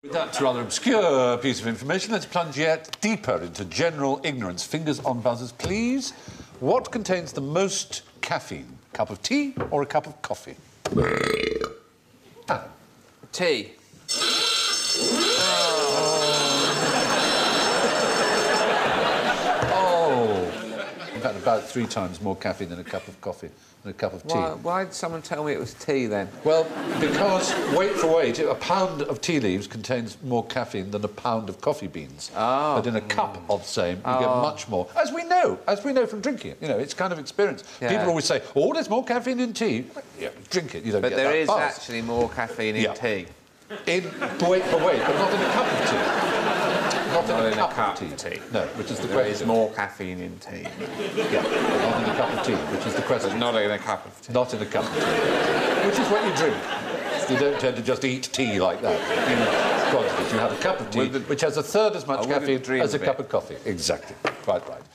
With that rather obscure piece of information, let's plunge yet deeper into general ignorance. Fingers on buzzers, please. What contains the most caffeine? A cup of tea or a cup of coffee? Tea. In fact, about 3 times more caffeine than a cup of coffee and a cup of tea. Why did someone tell me it was tea, then? Well, because, weight for weight, a pound of tea leaves contains more caffeine than a pound of coffee beans. Oh. But in a cup of same, you get much more. As we know from drinking it. You know, it's kind of experience. Yeah. People always say, oh, there's more caffeine in tea. Yeah, drink it, you don't but get that there is buzz. actually more caffeine in tea. In weight for weight, but not in a cup of tea. Not in a cup of tea. No, which is the question. There is more caffeine in tea. Yeah, but not in a cup of tea, which is the question. But not in a cup of tea. Not in a cup of tea. Which is what you drink. You don't tend to just eat tea like that. In quantities. You have a cup of tea, which has a third as much caffeine as a cup of coffee. Exactly. Quite right.